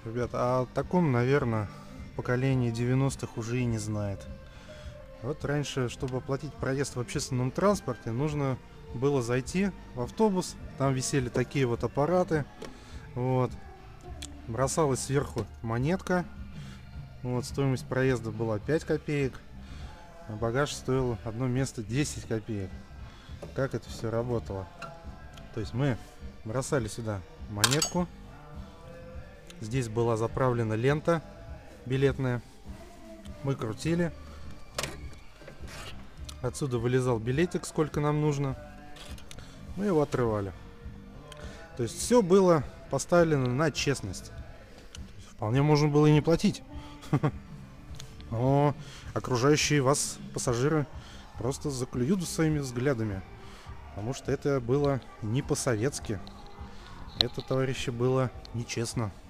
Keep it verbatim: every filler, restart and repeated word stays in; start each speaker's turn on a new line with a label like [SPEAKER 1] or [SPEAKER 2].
[SPEAKER 1] Ребята, а о таком, наверное, поколение девяностых уже и не знает. Вот раньше, чтобы оплатить проезд в общественном транспорте, нужно было зайти в автобус. Там висели такие вот аппараты. Вот. Бросалась сверху монетка. Вот, стоимость проезда была пять копеек. А багаж стоил одно место десять копеек. Как это все работало? То есть мы бросали сюда монетку. Здесь была заправлена лента билетная. Мы крутили. Отсюда вылезал билетик, сколько нам нужно. Мы его отрывали. То есть все было поставлено на честность. Вполне можно было и не платить. Но окружающие вас пассажиры просто заклюют своими взглядами. Потому что это было не по-советски. Это, товарищи, было нечестно.